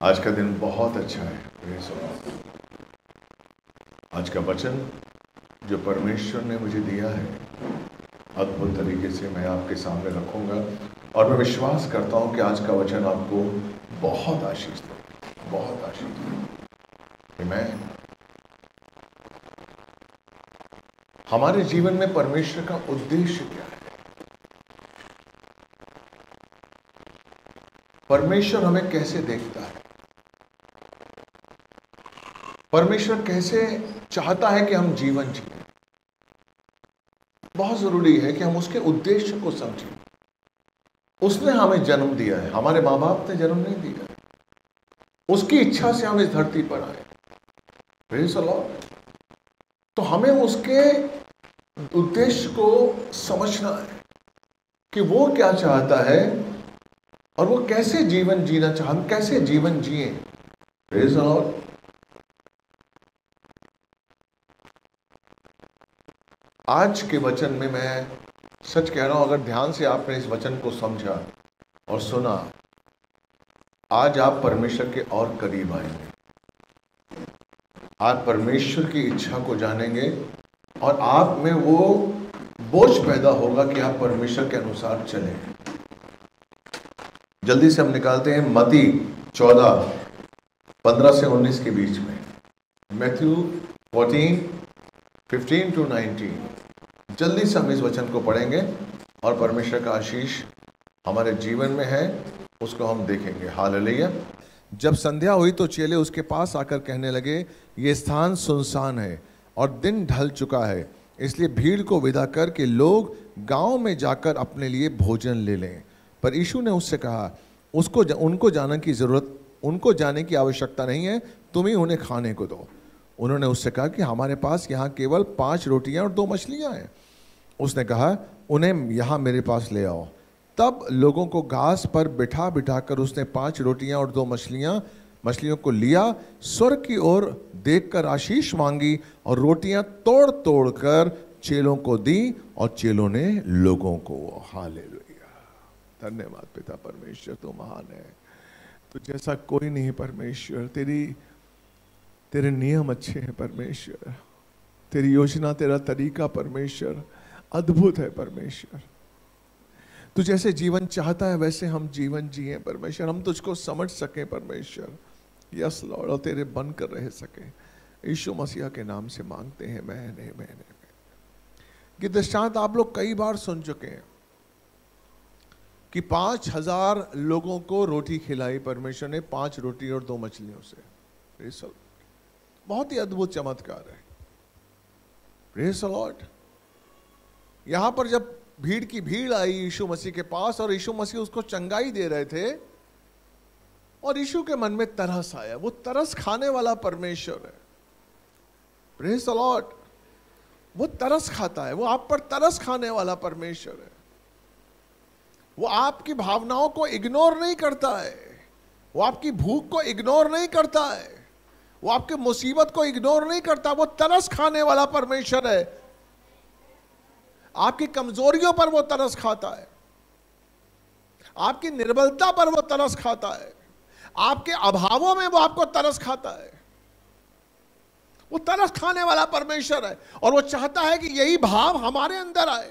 आज का दिन बहुत अच्छा है। Praise the Lord। आज का वचन जो परमेश्वर ने मुझे दिया है, अद्भुत तरीके से मैं आपके सामने रखूंगा और मैं विश्वास करता हूं कि आज का वचन आपको बहुत आशीष दे, बहुत आशीष दे। आमीन। हमारे जीवन में परमेश्वर का उद्देश्य क्या है? परमेश्वर हमें कैसे देखता है? परमेश्वर कैसे चाहता है कि हम जीवन जिए? बहुत जरूरी है कि हम उसके उद्देश्य को समझें। उसने हमें जन्म दिया है, हमारे माँ बाप ने जन्म नहीं दिया है। उसकी इच्छा से हम इस धरती पर आए। Praise the Lord. तो हमें उसके उद्देश्य को समझना है कि वो क्या चाहता है और वो कैसे जीवन जीना चाहता, हम कैसे जीवन जिए। Praise the Lord. आज के वचन में मैं सच कह रहा हूं, अगर ध्यान से आपने इस वचन को समझा और सुना, आज आप परमेश्वर के और करीब आएंगे। आप परमेश्वर की इच्छा को जानेंगे और आप में वो बोझ पैदा होगा कि आप परमेश्वर के अनुसार चलें। जल्दी से हम निकालते हैं मत्ती 14, 15 से 19 के बीच में। Matthew 14, 15 to 19। जल्दी से हम इस वचन को पढ़ेंगे और परमेश्वर का आशीष हमारे जीवन में है, उसको हम देखेंगे। हालेलुया। जब संध्या हुई तो चेले उसके पास आकर कहने लगे, ये स्थान सुनसान है और दिन ढल चुका है, इसलिए भीड़ को विदा करके लोग गांव में जाकर अपने लिए भोजन ले लें। पर यीशु ने उससे कहा, उनको जाने की आवश्यकता नहीं है, तुम ही उन्हें खाने को दो। उन्होंने उससे कहा कि हमारे पास यहाँ केवल 5 रोटियां और 2 मछलियां हैं। उसने कहा, उन्हें यहाँ मेरे पास ले आओ। तब लोगों को घास पर बिठा बिठा कर उसने 5 रोटियां और 2 मछलियों को लिया, स्वर्ग की ओर देखकर आशीष मांगी और रोटियां तोड़ तोड़ कर चेलों को दी और चेलों ने लोगों को। हालेलुया। धन्यवाद पिता परमेश्वर, तू महान है, तो जैसा कोई नहीं परमेश्वर। तेरे नियम अच्छे हैं परमेश्वर, तेरी योजना, तेरा तरीका परमेश्वर अद्भुत है परमेश्वर। तू जैसे जीवन चाहता है वैसे हम जीवन जिए परमेश्वर, हम तुझको समझ सके परमेश्वर। यस लॉर्ड, और तेरे बनकर रह सके। यीशु मसीह के नाम से मांगते हैं। मैंने कि दृष्टांत आप लोग कई बार सुन चुके हैं कि 5000 लोगों को रोटी खिलाई परमेश्वर ने, 5 रोटी और 2 मछलियों से। बहुत ही अद्भुत चमत्कार है। Praise the Lord. यहां पर जब भीड़ की भीड़ आई यीशु मसीह के पास और यीशु मसीह उसको चंगाई दे रहे थे और यीशु के मन में तरस आया। वो तरस खाने वाला परमेश्वर है। Praise the Lord. वो तरस खाता है, वो आप पर तरस खाने वाला परमेश्वर है। वो आपकी भावनाओं को इग्नोर नहीं करता है, वो आपकी भूख को इग्नोर नहीं करता है, वो आपकी मुसीबत को इग्नोर नहीं करता। वो तरस खाने वाला परमेश्वर है। आपकी कमजोरियों पर वो तरस खाता है, आपकी निर्बलता पर वो तरस खाता है, आपके अभावों में वो आपको तरस खाता है। वो तरस खाने वाला परमेश्वर है और वो चाहता है कि यही भाव हमारे अंदर आए,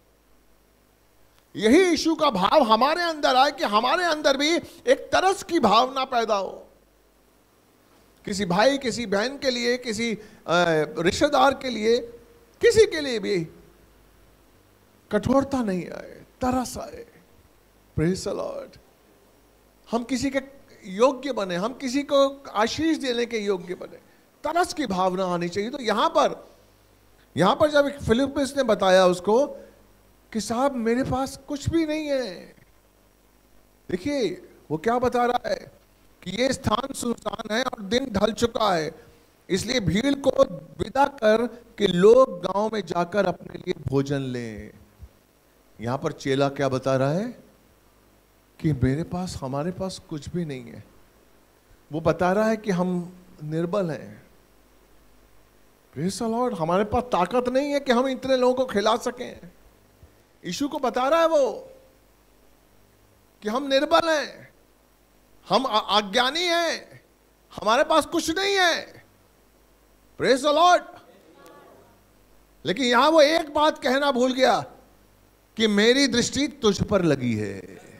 यही यीशु का भाव हमारे अंदर आए, कि हमारे अंदर भी एक तरस की भावना पैदा हो। किसी भाई, किसी बहन के लिए, किसी रिश्तेदार के लिए, किसी के लिए भी कठोरता नहीं आए, तरस आए। Praise the Lord. हम किसी के योग्य बने, हम किसी को आशीष देने के योग्य बने, तरस की भावना आनी चाहिए। तो यहां पर जब फिलिप्पुस ने बताया उसको कि साहब मेरे पास कुछ भी नहीं है, देखिए वो क्या बता रहा है कि ये स्थान सुनसान है और दिन ढल चुका है, इसलिए भीड़ को विदा कर कि लोग गांव में जाकर अपने लिए भोजन लें। यहां पर चेला क्या बता रहा है कि हमारे पास कुछ भी नहीं है। वो बता रहा है कि हम निर्बल हैं। Praise the Lord. हमारे पास ताकत नहीं है कि हम इतने लोगों को खिला सकें। यीशु को बता रहा है वो कि हम निर्बल हैं, हम अज्ञानी हैं, हमारे पास कुछ नहीं है। Praise the Lord. लेकिन यहां वो एक बात कहना भूल गया कि मेरी दृष्टि तुझ पर लगी है।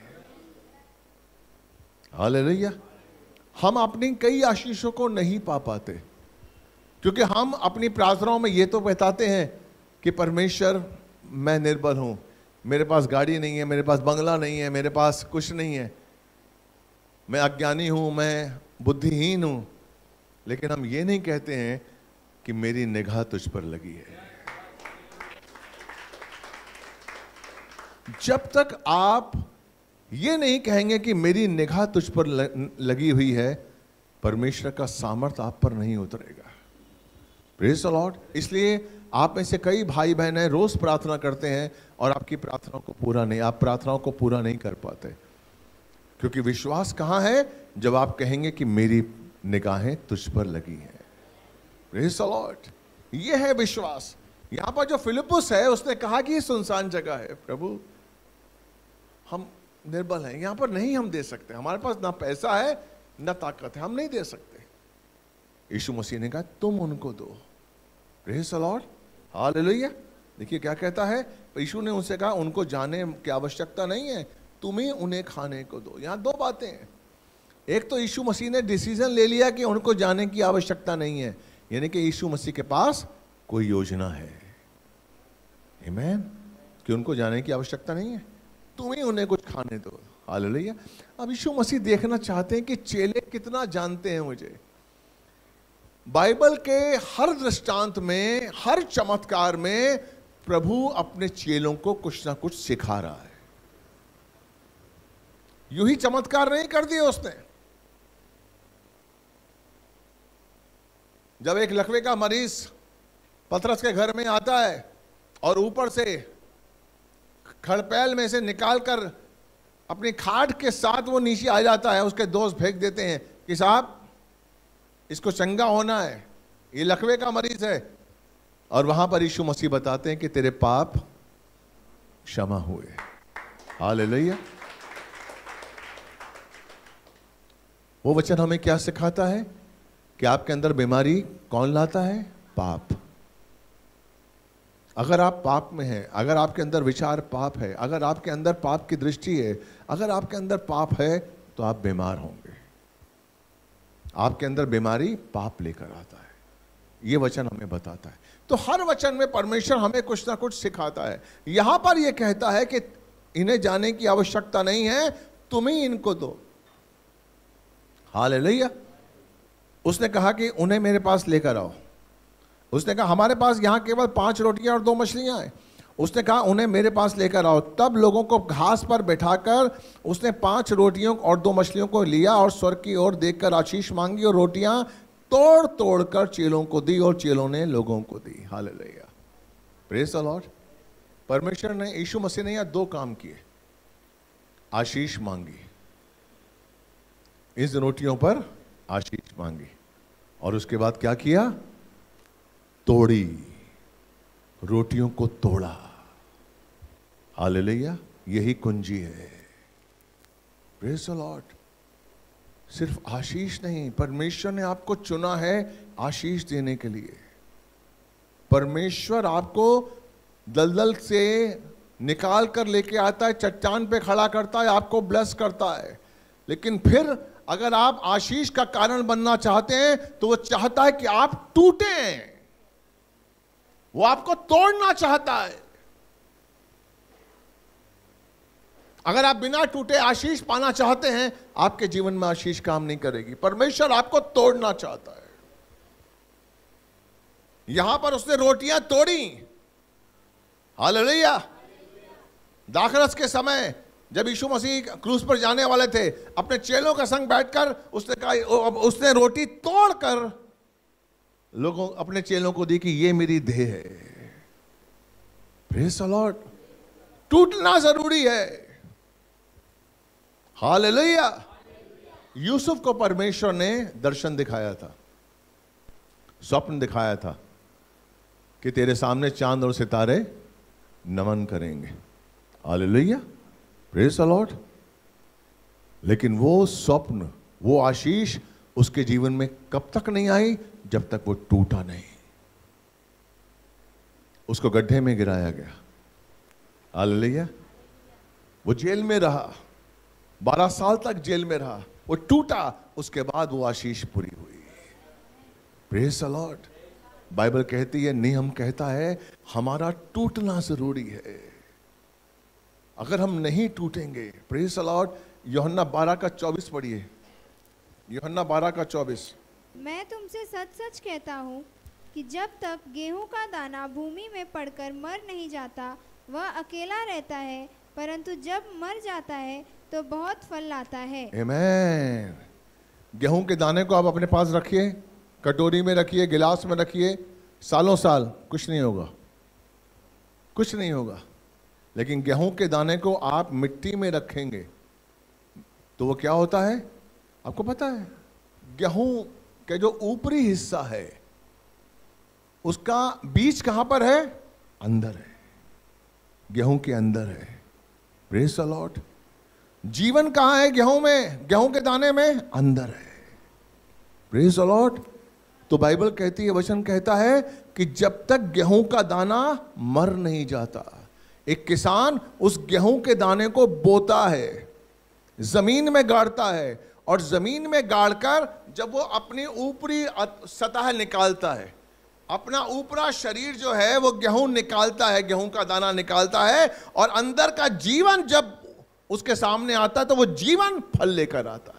हालेलुया। हम अपनी कई आशीषों को नहीं पा पाते क्योंकि हम अपनी प्रार्थनाओं में ये तो बताते हैं कि परमेश्वर मैं निर्बल हूं, मेरे पास गाड़ी नहीं है, मेरे पास बंगला नहीं है, मेरे पास कुछ नहीं है, मैं अज्ञानी हूं, मैं बुद्धिहीन हूं। लेकिन हम ये नहीं कहते हैं कि मेरी निगाह तुझ पर लगी है। जब तक आप ये नहीं कहेंगे कि मेरी निगाह तुझ पर लगी हुई है, परमेश्वर का सामर्थ्य आप पर नहीं उतरेगा। Praise the Lord. इसलिए आप में से कई भाई बहन हैं, रोज प्रार्थना करते हैं और आपकी प्रार्थनाओं को पूरा नहीं कर पाते, क्योंकि विश्वास कहां है? जब आप कहेंगे कि मेरी निगाहें तुझ पर लगी हैं। Praise the Lord. ये है विश्वास। यहां पर जो फिलिपुस है उसने कहा कि ये सुनसान जगह है, प्रभु हम निर्बल हैं, यहां पर नहीं हम दे सकते, हमारे पास ना पैसा है ना ताकत है, हम नहीं दे सकते। यीशु मसीह ने कहा तुम उनको दो। Praise the Lord. हालेलुया। देखिए क्या कहता है, यीशु ने उनसे कहा उनको जाने की आवश्यकता नहीं है, तुम ही उन्हें खाने को दो। यहां दो बातें हैं। एक तो यीशु मसीह ने डिसीजन ले लिया कि उनको जाने की आवश्यकता नहीं है, यानी कि यीशु मसीह के पास कोई योजना है, आमीन, कि उनको जाने की आवश्यकता नहीं है, तुम ही उन्हें कुछ खाने दो। हालेलुया। अब यीशु मसीह देखना चाहते हैं कि चेले कितना जानते हैं मुझे। बाइबल के हर दृष्टांत में, हर चमत्कार में प्रभु अपने चेलों को कुछ ना कुछ सिखा रहा है। यूं ही चमत्कार नहीं कर दिए उसने। जब एक लकवे का मरीज पतरस के घर में आता है और ऊपर से खड़पैल में से निकालकर अपनी खाट के साथ वो नीचे आ जाता है, उसके दोस्त फेंक देते हैं कि साहब इसको चंगा होना है, ये लकवे का मरीज है। और वहां पर यीशु मसीह बताते हैं कि तेरे पाप क्षमा हुए। हालेलुया। वो वचन हमें क्या सिखाता है कि आपके अंदर बीमारी कौन लाता है? पाप। अगर आप पाप में हैं, अगर आपके अंदर विचार पाप है, अगर आपके अंदर पाप की दृष्टि है, अगर आपके अंदर पाप है, तो आप बीमार होंगे। आपके अंदर बीमारी पाप लेकर आता है, यह वचन हमें बताता है। तो हर वचन में परमेश्वर हमें कुछ ना कुछ सिखाता है। यहां पर यह कहता है कि इन्हें जाने की आवश्यकता नहीं है, तुम ही इनको दो। हालेलुया। उसने कहा कि उन्हें मेरे पास लेकर आओ। उसने कहा हमारे पास यहां केवल 5 रोटियां और 2 मछलियां हैं। उसने कहा उन्हें मेरे पास लेकर आओ। तब लोगों को घास पर बैठाकर उसने 5 रोटियों और 2 मछलियों को लिया और स्वर्ग की ओर देखकर आशीष मांगी और रोटियां तोड़ तोड़ कर चेलों को दी और चेलों ने लोगों को दी। हालेलुया। Praise the Lord. परमेश्वर ने, यीशु मसीह ने यहां 2 काम किए। आशीष मांगी, इस रोटियों पर आशीष मांगी, और उसके बाद क्या किया? तोड़ी, रोटियों को तोड़ा। हालेलुया। यही कुंजी है। Praise the Lord. सिर्फ आशीष नहीं, परमेश्वर ने आपको चुना है आशीष देने के लिए। परमेश्वर आपको दलदल से निकाल कर लेके आता है, चट्टान पे खड़ा करता है, आपको ब्लेस करता है। लेकिन फिर अगर आप आशीष का कारण बनना चाहते हैं तो वो चाहता है कि आप टूटें, वो आपको तोड़ना चाहता है। अगर आप बिना टूटे आशीष पाना चाहते हैं, आपके जीवन में आशीष काम नहीं करेगी। परमेश्वर आपको तोड़ना चाहता है। यहां पर उसने रोटियां तोड़ी। हालेलुया। दाखरस के समय जब यीशु मसीह क्रूस पर जाने वाले थे, अपने चेलों के संग बैठकर उसने कहा, उसने रोटी तोड़कर लोगों, अपने चेलों को दी कि ये मेरी देह है। Praise the Lord. टूटना जरूरी है। हालेलुया। यूसुफ को परमेश्वर ने दर्शन दिखाया था, स्वप्न दिखाया था कि तेरे सामने चांद और सितारे नमन करेंगे। हालेलुया। Praise the Lord. लेकिन वो स्वप्न, वो आशीष उसके जीवन में कब तक नहीं आई? जब तक वो टूटा नहीं। उसको गड्ढे में गिराया गया, हालेलुया। वो जेल में रहा, 12 साल तक जेल में रहा, वो टूटा, उसके बाद वो आशीष पूरी हुई। Praise the Lord. बाइबल कहती है, नियम कहता है हमारा टूटना जरूरी है। अगर हम नहीं टूटेंगे, प्रेज द लॉर्ड। यूहन्ना 12 का 24 पढ़िए, यूहन्ना 12 का 24। मैं तुमसे सच सच कहता हूँ कि जब तक गेहूं का दाना भूमि में पड़कर मर नहीं जाता वह अकेला रहता है, परंतु जब मर जाता है तो बहुत फल लाता है। आमीन। गेहूं के दाने को आप अपने पास रखिए, कटोरी में रखिए, गिलास में रखिए, सालों साल कुछ नहीं होगा, कुछ नहीं होगा। लेकिन गेहूं के दाने को आप मिट्टी में रखेंगे तो वो क्या होता है आपको पता है? गेहूं के जो ऊपरी हिस्सा है उसका बीज कहां पर है? अंदर है, गेहूं के अंदर है। Praise the Lord. जीवन कहां है? गेहूं में, गेहूं के दाने में, अंदर है। Praise the Lord. तो बाइबल कहती है, वचन कहता है कि जब तक गेहूं का दाना मर नहीं जाता, एक किसान उस गेहूं के दाने को बोता है, जमीन में गाड़ता है, और जमीन में गाड़कर जब वो अपनी ऊपरी सतह निकालता है, अपना ऊपरा शरीर जो है वो गेहूं निकालता है, गेहूं का दाना निकालता है, और अंदर का जीवन जब उसके सामने आता है तो वो जीवन फल लेकर आता है।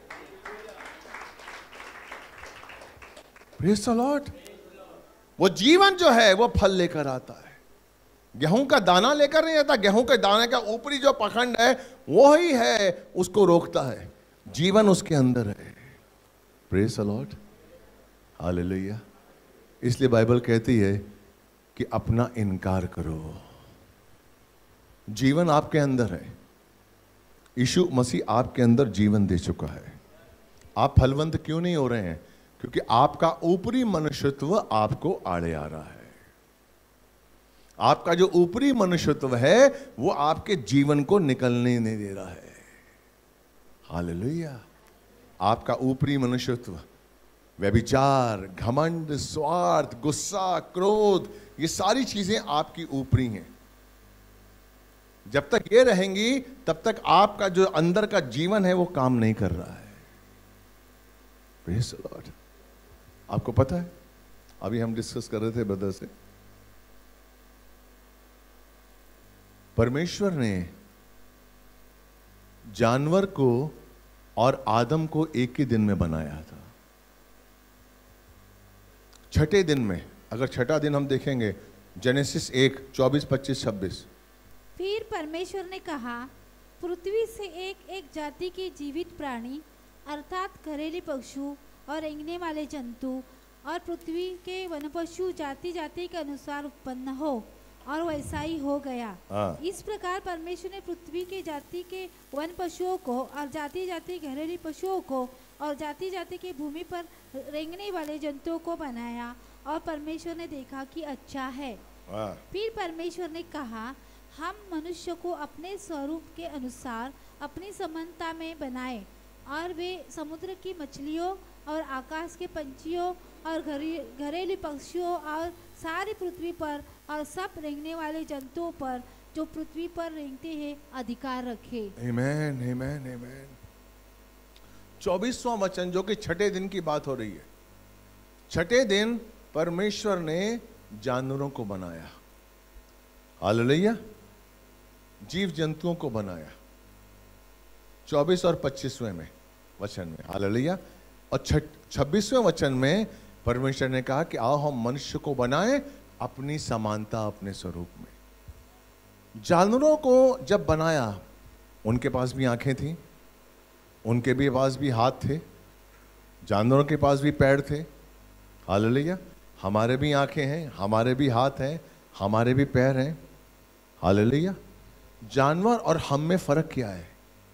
Praise the Lord. वो जीवन जो है वो फल लेकर आता है, गेहूं का दाना लेकर नहीं आता। गेहूं के दाने का ऊपरी जो पखंड है वो ही है उसको रोकता है, जीवन उसके अंदर है। Praise the Lord, hallelujah. इसलिए बाइबल कहती है कि अपना इनकार करो। जीवन आपके अंदर है, यीशु मसीह आपके अंदर जीवन दे चुका है। आप फलवंत क्यों नहीं हो रहे हैं? क्योंकि आपका ऊपरी मनुष्यत्व आपको आड़े आ रहा है। आपका जो ऊपरी मनुष्यत्व है वो आपके जीवन को निकलने नहीं दे रहा है। हालेलुया। आपका ऊपरी मनुष्यत्व, व्यभिचार, घमंड, स्वार्थ, गुस्सा, क्रोध, ये सारी चीजें आपकी ऊपरी हैं। जब तक ये रहेंगी तब तक आपका जो अंदर का जीवन है वो काम नहीं कर रहा है। Praise the Lord. आपको पता है, अभी हम डिस्कस कर रहे थे ब्रदर से, परमेश्वर ने जानवर को और आदम को एक ही दिन में बनाया था। छठे दिन में, अगर छठा दिन हम देखेंगे जेनेसिस 1:24-25-26। फिर परमेश्वर ने कहा, पृथ्वी से एक एक जाति के जीवित प्राणी अर्थात घरेलू पशु और रेंगने वाले जंतु और पृथ्वी के वन पशु जाति जाति के अनुसार उत्पन्न हो, और वैसा ही हो गया। इस प्रकार परमेश्वर ने पृथ्वी के जाति के वन पशुओं को और जाति जाति घरेलू पशुओं को और जाति जाति के भूमि पर रेंगने वाले जंतुओं को बनाया, और परमेश्वर ने देखा कि अच्छा है। फिर परमेश्वर ने कहा, हम मनुष्य को अपने स्वरूप के अनुसार अपनी समानता में बनाए, और वे समुद्र की मछलियों और आकाश के पंछियों और घरेलू पक्षियों और सारी पृथ्वी पर और सब रेंगने वाले जंतुओं पर जो पृथ्वी पर रेंगते हैं अधिकार रखे। आमीन, आमीन, आमीन। 24वां वचन जो कि छठे दिन की बात हो रही है। छठे दिन परमेश्वर ने जानवरों को बनाया, हालेलुया, जीव जंतुओं को बनाया। 24 और 25वें में वचन में, हालेलुया। और 26वें वचन में परमेश्वर ने कहा कि आओ हम मनुष्य को बनाएं अपनी समानता, अपने स्वरूप में। जानवरों को जब बनाया, उनके पास भी आंखें थी, उनके भी पास भी हाथ थे, जानवरों के पास भी पैर थे, हालेलुया। हमारे भी आंखें हैं, हमारे भी हाथ हैं, हमारे भी पैर हैं, हालेलुया। जानवर और हम में फर्क क्या है?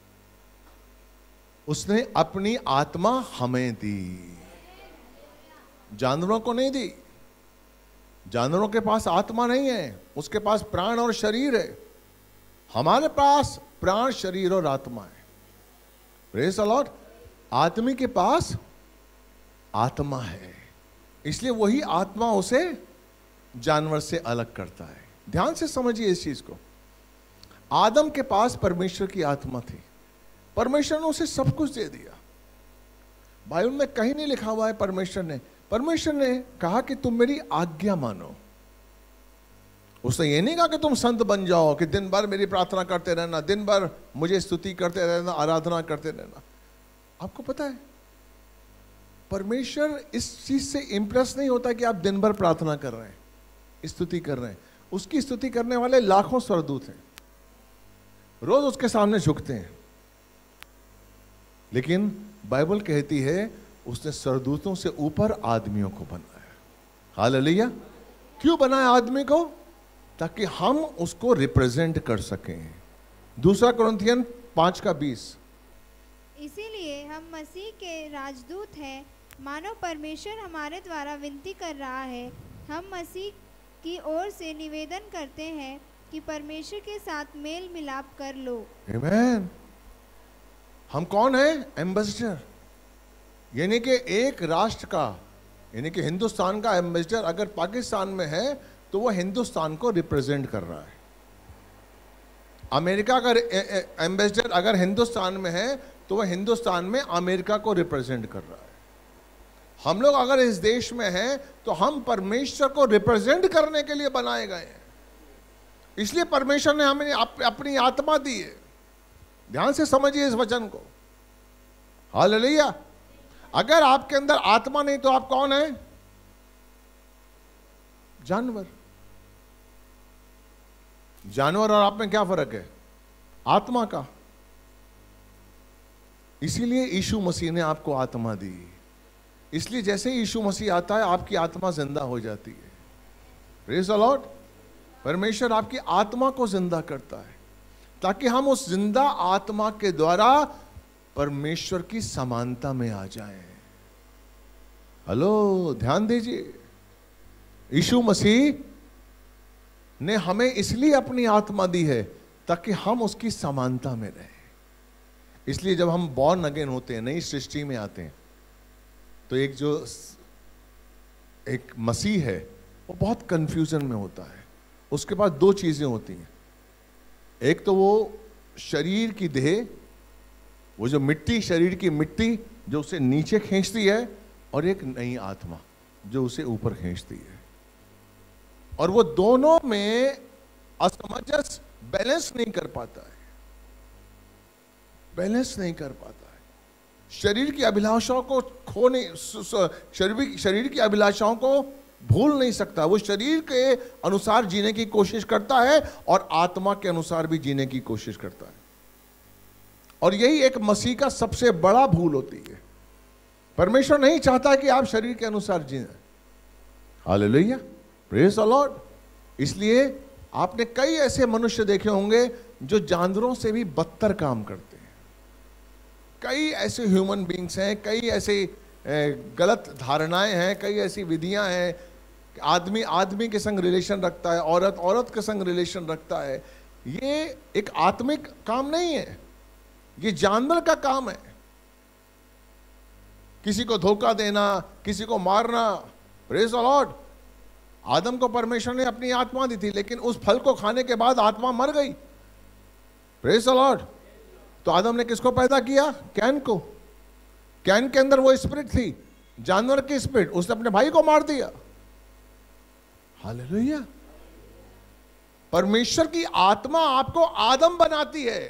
उसने अपनी आत्मा हमें दी, जानवरों को नहीं दी। जानवरों के पास आत्मा नहीं है, उसके पास प्राण और शरीर है। हमारे पास प्राण, शरीर और आत्मा है। Praise the Lord. आदमी के पास आत्मा है, इसलिए वही आत्मा उसे जानवर से अलग करता है। ध्यान से समझिए इस चीज को। आदम के पास परमेश्वर की आत्मा थी, परमेश्वर ने उसे सब कुछ दे दिया। बाइबल में कहीं नहीं लिखा हुआ है परमेश्वर ने कहा कि तुम मेरी आज्ञा मानो। उसने ये नहीं कहा कि तुम संत बन जाओ, कि दिन भर मेरी प्रार्थना करते रहना, दिन भर मुझे स्तुति करते रहना, आराधना करते रहना। आपको पता है परमेश्वर इस चीज से इंप्रेस नहीं होता कि आप दिन भर प्रार्थना कर रहे हैं, स्तुति कर रहे हैं। उसकी स्तुति करने वाले लाखों स्वर्गदूत हैं, रोज उसके सामने झुकते हैं, लेकिन बाइबल कहती है उसने स्वर्गदूतों से ऊपर आदमियों को बनाया। हालेलुया। क्यों बनाया आदमी को? ताकि हम उसको रिप्रेजेंट कर सकें। 2 कुरिन्थियन 5:20। इसीलिए हम मसीह के राजदूत हैं, मानो परमेश्वर हमारे द्वारा विनती कर रहा है। हम मसीह की ओर से निवेदन करते हैं कि परमेश्वर के साथ मेल मिलाप कर लो। आमीन। हम कौन है? एम्बेसडर, यानी कि एक राष्ट्र का, यानी कि हिंदुस्तान का एम्बेसडर अगर पाकिस्तान में है तो वो हिंदुस्तान को रिप्रेजेंट कर रहा है। अमेरिका का एम्बेसडर अगर हिंदुस्तान में है तो वह हिंदुस्तान में अमेरिका को रिप्रेजेंट कर रहा है। हम लोग अगर इस देश में हैं तो हम परमेश्वर को रिप्रेजेंट करने के लिए बनाए गए हैं। इसलिए परमेश्वर ने हमें अपनी आत्मा दी है। ध्यान से समझिए इस वचन को। हालेलुया। अगर आपके अंदर आत्मा नहीं तो आप कौन है? जानवर। जानवर और आप में क्या फर्क है? आत्मा का। इसीलिए यीशु मसीह ने आपको आत्मा दी। इसलिए जैसे यीशु मसीह आता है आपकी आत्मा जिंदा हो जाती है। Praise the Lord. परमेश्वर आपकी आत्मा को जिंदा करता है ताकि हम उस जिंदा आत्मा के द्वारा परमेश्वर की समानता में आ जाएं। हेलो, ध्यान दीजिए। यीशु मसीह ने हमें इसलिए अपनी आत्मा दी है ताकि हम उसकी समानता में रहें। इसलिए जब हम बॉर्न अगेन होते हैं, नई सृष्टि में आते हैं, तो एक मसीह है वो बहुत कंफ्यूजन में होता है। उसके पास 2 चीजें होती हैं। एक तो वो शरीर की देह, वो जो मिट्टी, शरीर की मिट्टी जो उसे नीचे खींचती है, और एक नई आत्मा जो उसे ऊपर खींचती है। और वो दोनों में असमंजस बैलेंस नहीं कर पाता है, बैलेंस नहीं कर पाता है। शरीर की अभिलाषाओं को खो नहीं, शरीर की अभिलाषाओं को भूल नहीं सकता। वो शरीर के अनुसार जीने की कोशिश करता है और आत्मा के अनुसार भी जीने की कोशिश करता है। और यही एक मसीह का सबसे बड़ा भूल होती है। परमेश्वर नहीं चाहता कि आप शरीर के अनुसार जिए। Hallelujah, praise the Lord. इसलिए आपने कई ऐसे मनुष्य देखे होंगे जो जानवरों से भी बदतर काम करते हैं। कई ऐसे ह्यूमन बींग्स हैं, कई ऐसे गलत धारणाएं हैं, कई ऐसी विधियां हैं। आदमी आदमी के संग रिलेशन रखता है, औरत औरत के संग रिलेशन रखता है। ये एक आत्मिक काम नहीं है, ये जानवर का काम है। किसी को धोखा देना, किसी को मारना। Praise the Lord. आदम को परमेश्वर ने अपनी आत्मा दी थी, लेकिन उस फल को खाने के बाद आत्मा मर गई। Praise the Lord. तो आदम ने किसको पैदा किया? कैन को। कैन के अंदर वो स्पिरिट थी, जानवर की स्पिरिट। उसने अपने भाई को मार दिया। हालेलुया। परमेश्वर की आत्मा आपको आदम बनाती है।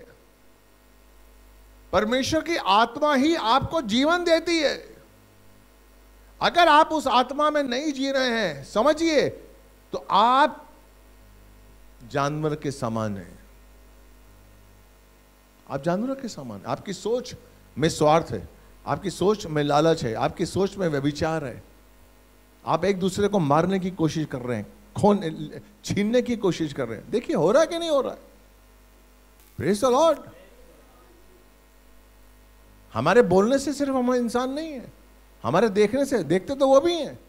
परमेश्वर की आत्मा ही आपको जीवन देती है। अगर आप उस आत्मा में नहीं जी रहे हैं, समझिए, तो आप जानवर के समान हैं। आप जानवरों के समान। आपकी सोच में स्वार्थ है, आपकी सोच में लालच है, आपकी सोच में व्यभिचार है। आप एक दूसरे को मारने की कोशिश कर रहे हैं, छीनने की कोशिश कर रहे हैं। देखिए हो रहा है कि नहीं हो रहा है? Praise the Lord. हमारे बोलने से सिर्फ हम इंसान नहीं है, हमारे देखने से, देखते तो वो भी हैं।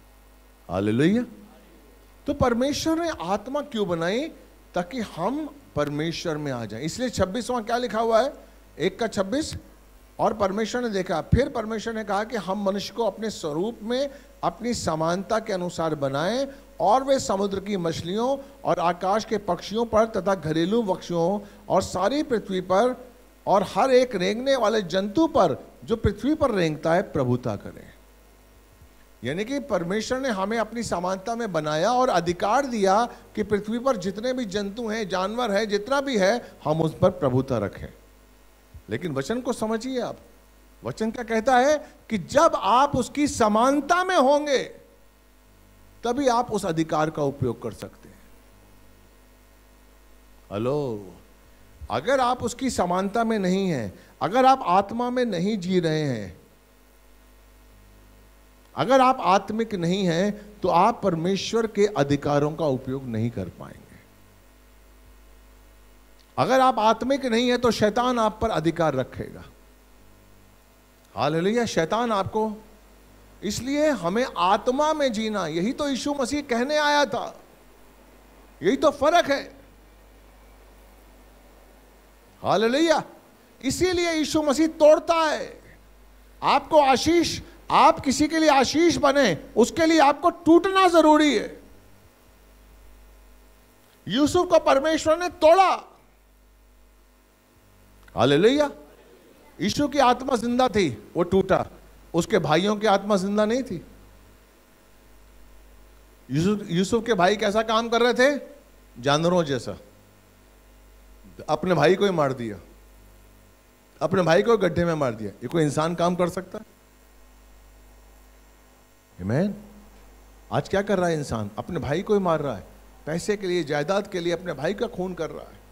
हालेलुया। तो परमेश्वर ने आत्मा क्यों बनाई? ताकि हम परमेश्वर में आ जाए। इसलिए 26वां क्या लिखा हुआ है, 1:26, और परमेश्वर ने देखा, फिर परमेश्वर ने कहा कि हम मनुष्य को अपने स्वरूप में अपनी समानता के अनुसार बनाएं, और वे समुद्र की मछलियों और आकाश के पक्षियों पर तथा घरेलू पक्षियों और सारी पृथ्वी पर और हर एक रेंगने वाले जंतु पर जो पृथ्वी पर रेंगता है प्रभुता करें। यानी कि परमेश्वर ने हमें अपनी समानता में बनाया और अधिकार दिया कि पृथ्वी पर जितने भी जंतु हैं, जानवर हैं, जितना भी है, हम उस पर प्रभुता रखें। लेकिन वचन को समझिए आप, वचन क्या कहता है कि जब आप उसकी समानता में होंगे तभी आप उस अधिकार का उपयोग कर सकते हैं। हेलो, अगर आप उसकी समानता में नहीं हैं, अगर आप आत्मा में नहीं जी रहे हैं, अगर आप आत्मिक नहीं हैं, तो आप परमेश्वर के अधिकारों का उपयोग नहीं कर पाएंगे। अगर आप आत्मिक नहीं है तो शैतान आप पर अधिकार रखेगा। हालेलुया, शैतान आपको, इसलिए हमें आत्मा में जीना, यही तो यीशु मसीह कहने आया था, यही तो फर्क है। हालेलुया, इसीलिए यीशु मसीह तोड़ता है। आपको आशीष, आप किसी के लिए आशीष बने, उसके लिए आपको टूटना जरूरी है। यूसुफ को परमेश्वर ने तोड़ा। हालेलुया, यीशु की आत्मा जिंदा थी, वो टूटा। उसके भाइयों की आत्मा जिंदा नहीं थी। यूसुफ के भाई कैसा काम कर रहे थे, जानवरों जैसा। अपने भाई को ही मार दिया, अपने भाई को गड्ढे में मार दिया। ये कोई इंसान काम कर सकता है? आमीन। आज क्या कर रहा है इंसान, अपने भाई को ही मार रहा है, पैसे के लिए, जायदाद के लिए अपने भाई का खून कर रहा है।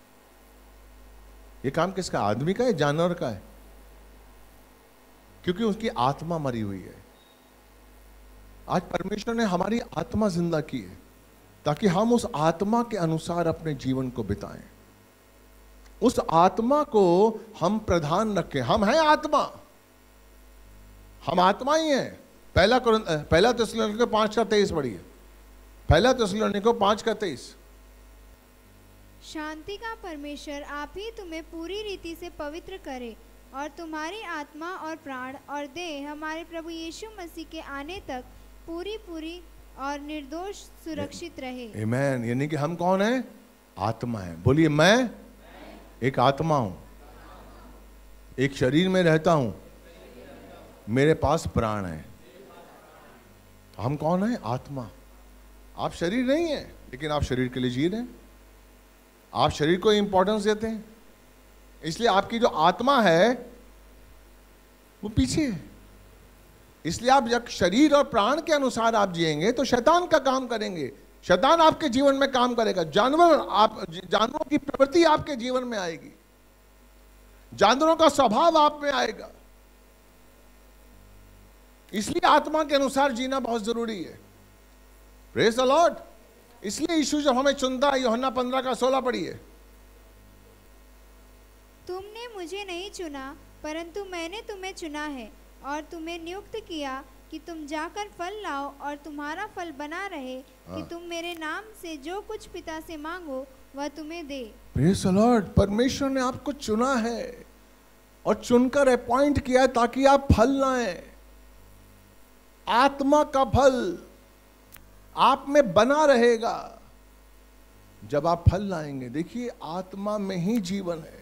ये काम किसका, आदमी का है, जानवर का है? क्योंकि उसकी आत्मा मरी हुई है। आज परमेश्वर ने हमारी आत्मा जिंदा की है ताकि हम उस आत्मा के अनुसार अपने जीवन को बिताएं, उस आत्मा को हम प्रधान रखें। हम हैं आत्मा, हम आत्मा ही हैं। पहला थिस्सलुनीकियों 5:23 पढ़िए, पहला थिस्सलुनीकियों 5:23। शांति का परमेश्वर आप ही तुम्हें पूरी रीति से पवित्र करे और तुम्हारी आत्मा और प्राण और देह हमारे प्रभु यीशु मसीह के आने तक पूरी पूरी और निर्दोष सुरक्षित रहे। आमीन। यानी कि हम कौन हैं, आत्मा है। बोलिए, मैं एक आत्मा हूं, एक शरीर में रहता हूं, मेरे पास प्राण है। हम कौन है, आत्मा। आप शरीर नहीं है, लेकिन आप शरीर के लिए जी रहे हैं, आप शरीर को इंपॉर्टेंस देते हैं। इसलिए आपकी जो आत्मा है वो पीछे है। इसलिए आप जब शरीर और प्राण के अनुसार आप जिएंगे तो शैतान का काम करेंगे, शैतान आपके जीवन में काम करेगा। जानवरों की प्रवृत्ति आपके जीवन में आएगी, जानवरों का स्वभाव आप में आएगा। इसलिए आत्मा के अनुसार जीना बहुत जरूरी है। Praise the Lord. इसलिए यीशु जब हमें चुनता है, यूहन्ना 15:16 पढ़िए। तुमने मुझे नहीं चुना, परंतु मैंने तुम्हें चुना है और तुम्हें नियुक्त किया कि तुम जाकर फल लाओ और तुम्हारा फल बना रहे, कि तुम मेरे नाम से जो कुछ पिता से मांगो वह तुम्हें दे। Praise the Lord. परमेश्वर ने आपको चुना है और चुनकर अपॉइंट किया है ताकि आप फल लाएं। आत्मा का फल आप में बना रहेगा जब आप फल लाएंगे। देखिए, आत्मा में ही जीवन है,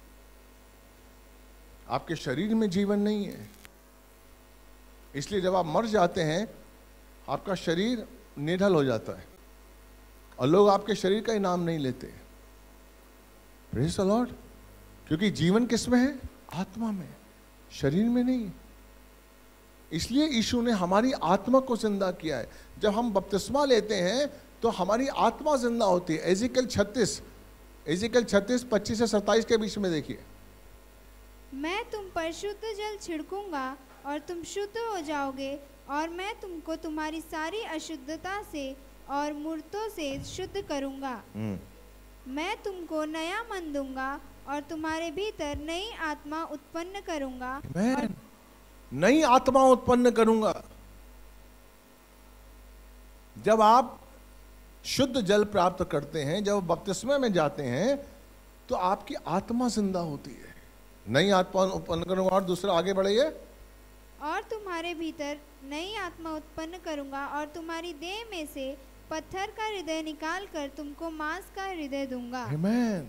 आपके शरीर में जीवन नहीं है। इसलिए जब आप मर जाते हैं आपका शरीर निढल हो जाता है और लोग आपके शरीर का ही नाम नहीं लेते। Praise the Lord. क्योंकि जीवन किसमें है, आत्मा में, शरीर में नहीं। इसलिए यीशु ने हमारी आत्मा को जिंदा किया है। जब हम बपतिस्मा लेते हैं तो हमारी आत्मा जिंदा होती है। एजिकल 36 25 से 27 के बीच में देखिए। मैं तुम पर शुद्ध जल छिड़कूंगा और तुम शुद्ध हो जाओगे, और मैं तुमको तुम्हारी सारी अशुद्धता से और मूर्तों से शुद्ध करूंगा। मैं तुमको नया मन दूंगा और तुम्हारे भीतर नई आत्मा उत्पन्न करूंगा। नई आत्मा उत्पन्न करूंगा। जब आप शुद्ध जल प्राप्त करते हैं, जब बपतिस्मे में जाते हैं तो आपकी आत्मा जिंदा होती है। नई आत्मा उत्पन्न करूंगा, और दूसरा आगे बढ़िए, और तुम्हारे भीतर नई आत्मा उत्पन्न करूंगा और तुम्हारी देह में से पत्थर का हृदय निकाल कर तुमको मांस का हृदय दूंगा। आमीन।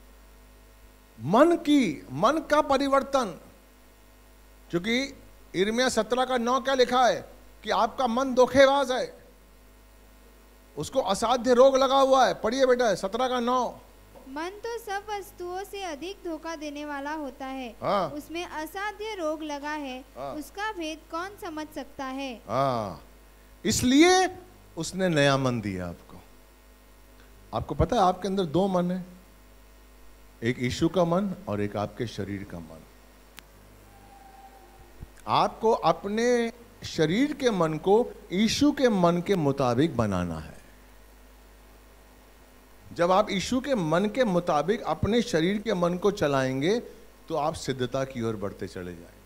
मन का परिवर्तन, क्योंकि यिर्मयाह 17:9 क्या लिखा है कि आपका मन धोखेबाज है, उसको असाध्य रोग लगा हुआ है। पढ़िए बेटा 17:9। मन तो सब वस्तुओं से अधिक धोखा देने वाला होता है, हाँ। उसमें असाध्य रोग लगा है, हाँ। उसका भेद कौन समझ सकता है। हाँ, इसलिए उसने नया मन दिया आपको। आपको पता है आपके अंदर दो मन है, एक यीशु का मन और एक आपके शरीर का मन। आपको अपने शरीर के मन को यीशु के मन के मुताबिक बनाना है। जब आप यीशु के मन के मुताबिक अपने शरीर के मन को चलाएंगे तो आप सिद्धता की ओर बढ़ते चले जाएंगे।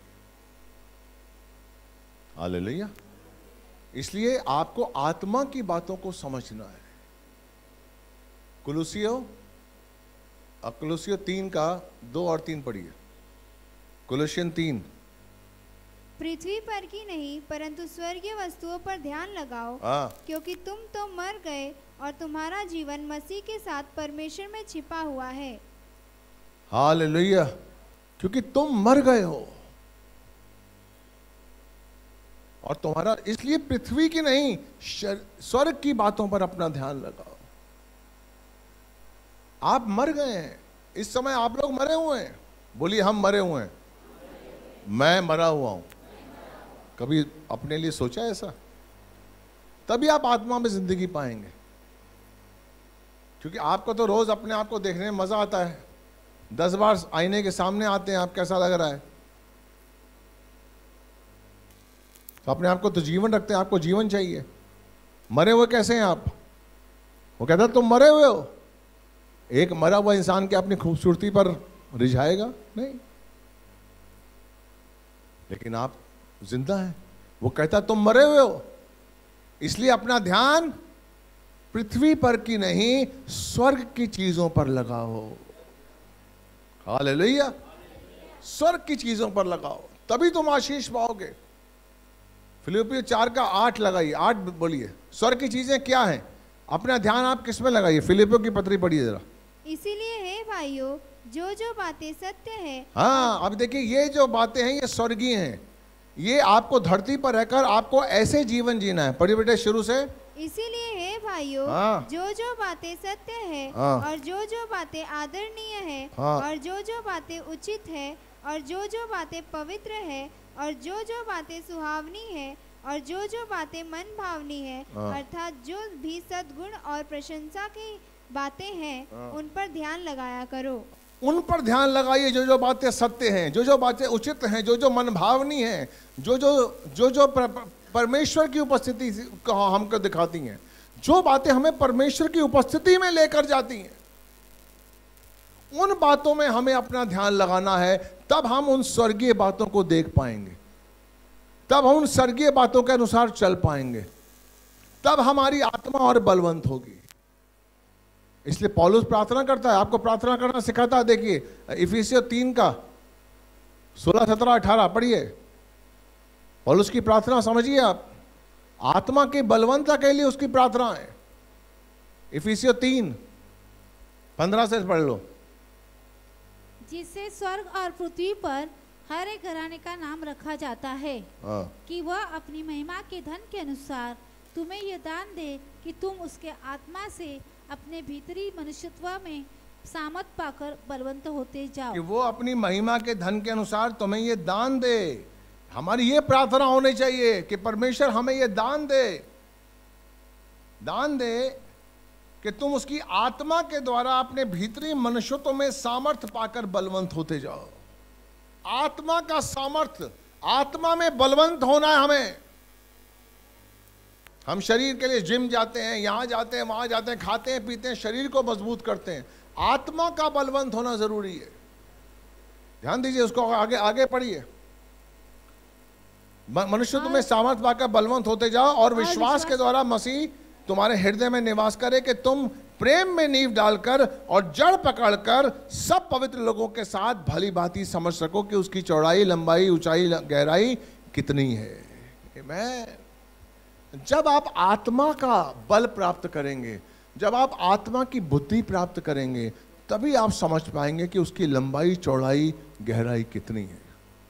हालेलुया। इसलिए आपको आत्मा की बातों को समझना है। कुलुसियों 3:2 और 3 पढ़िए। कुलुसियन 3। पृथ्वी पर की नहीं परंतु स्वर्गीय वस्तुओं पर ध्यान लगाओ, क्योंकि तुम तो मर गए और तुम्हारा जीवन मसीह के साथ परमेश्वर में छिपा हुआ है। हालेलुया। क्योंकि तुम मर गए हो और तुम्हारा, इसलिए पृथ्वी की नहीं स्वर्ग की बातों पर अपना ध्यान लगाओ। आप मर गए हैं, इस समय आप लोग मरे हुए हैं। बोलिए हम मरे हुए हैं। मैं मरा हुआ हूं। कभी अपने लिए सोचा ऐसा? तभी आप आत्मा में जिंदगी पाएंगे। क्योंकि आपको तो रोज अपने आप को देखने में मजा आता है। 10 बार आईने के सामने आते हैं, आप कैसा लग रहा है? तो अपने आप को तो जीवन रखते हैं, आपको जीवन चाहिए। मरे हुए कैसे हैं आप? वो कहता तुम मरे हुए हो। एक मरा हुआ इंसान के अपनी खूबसूरती पर रिझाएगा नहीं, लेकिन आप जिंदा हैं। वो कहता तुम मरे हुए हो, इसलिए अपना ध्यान पृथ्वी पर की नहीं स्वर्ग की चीजों पर लगाओ। हालेलुया। स्वर्ग की चीजों पर लगाओ, तभी तुम आशीष पाओगे। फिलिप्पियों 4:8 लगाइए। 8 बोलिए। स्वर्ग की चीजें क्या हैं? अपना ध्यान आप किस में लगाइए? फिलिप्पियों की पत्री पढ़िए जरा। इसीलिए हे भाइयों, जो जो बातें सत्य है। हाँ, अब देखिए ये जो बातें हैं ये स्वर्गीय हैं। ये आपको धरती पर रहकर आपको ऐसे जीवन जीना है। पढ़िए बेटे शुरू से। इसीलिए हे भाइयों, जो जो बातें सत्य है और जो जो बातें आदरणीय है और जो जो बातें उचित है और जो जो बातें पवित्र है और जो जो बातें सुहावनी है और जो जो बातें मन भावनी है, अर्थात जो भी सद्गुण और प्रशंसा की बातें हैं, उन पर ध्यान लगाया करो। उन पर ध्यान लगाइए जो जो बातें सत्य हैं, जो जो बातें उचित हैं, जो जो मन भावनी हैं, जो परमेश्वर की उपस्थिति हमको दिखाती हैं, जो बातें हमें परमेश्वर की उपस्थिति में लेकर जाती हैं, उन बातों में हमें अपना ध्यान लगाना है। तब हम उन स्वर्गीय बातों को देख पाएंगे, तब हम उन स्वर्गीय बातों के अनुसार चल पाएंगे, तब हमारी आत्मा और बलवंत होगी। इसलिए पौलुस प्रार्थना करता है, आपको प्रार्थना करना सिखाता है। देखिए इफिसियों 3:16, 17, 18 पढ़िए। पौलुस की प्रार्थना समझिए आप, आत्मा की बलवंता के लिए उसकी प्रार्थना है। इफिसियों 3:15 से पढ़ लो। जिससे स्वर्ग और पृथ्वी पर हर एक घराने का नाम रखा जाता है, कि वह अपनी महिमा के धन के अनुसार तुम्हें यह दान दे कि तुम उसके आत्मा से अपने भीतरी मनुष्यत्व में सामर्थ पाकर बलवंत होते जाओ। कि वो अपनी महिमा के धन के अनुसार तुम्हें ये दान दे। हमारी ये प्रार्थना होनी चाहिए कि परमेश्वर हमें ये दान दे कि तुम उसकी आत्मा के द्वारा अपने भीतरी मनुष्यत्व में सामर्थ पाकर बलवंत होते जाओ। आत्मा का सामर्थ, आत्मा में बलवंत होना है हमें। हम शरीर के लिए जिम जाते हैं, यहां जाते हैं, वहां जाते हैं, खाते हैं, पीते हैं, शरीर को मजबूत करते हैं। आत्मा का बलवंत होना जरूरी है। ध्यान दीजिए, उसको आगे आगे पढ़िए। मनुष्य तुम्हें सामर्थ पाकर बलवंत होते जाओ और विश्वास के द्वारा मसीह तुम्हारे हृदय में निवास करे कि तुम प्रेम में नींव डालकर और जड़ पकड़कर सब पवित्र लोगों के साथ भली भांति समझ सको कि उसकी चौड़ाई, लंबाई, ऊंचाई, गहराई कितनी है। आमीन। जब आप आत्मा का बल प्राप्त करेंगे, जब आप आत्मा की बुद्धि प्राप्त करेंगे, तभी आप समझ पाएंगे कि उसकी लंबाई, चौड़ाई, गहराई कितनी है।